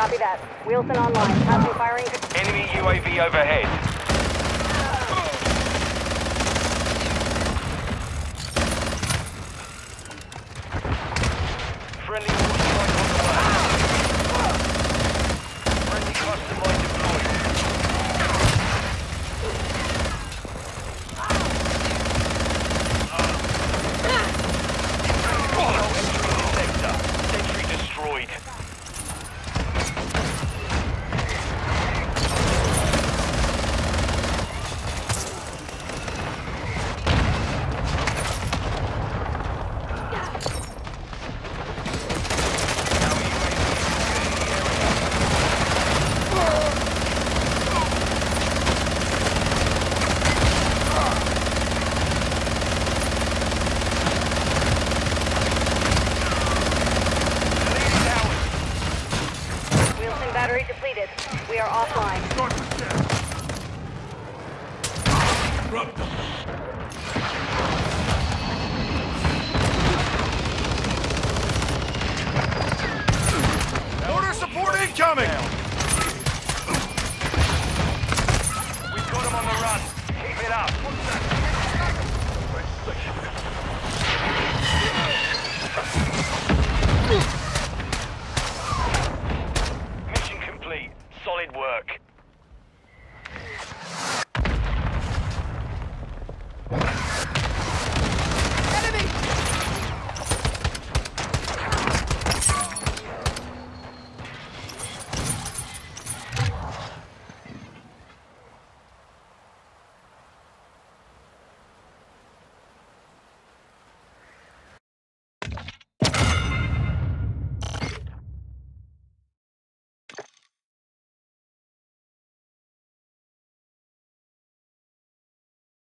Copy that. Wheelson online. Passing firing. Enemy UAV overhead. Friendly water strike on the way. Friendly cluster mine deployed. Entering the sector. Sentry destroyed. Battery depleted. We are offline. Drop the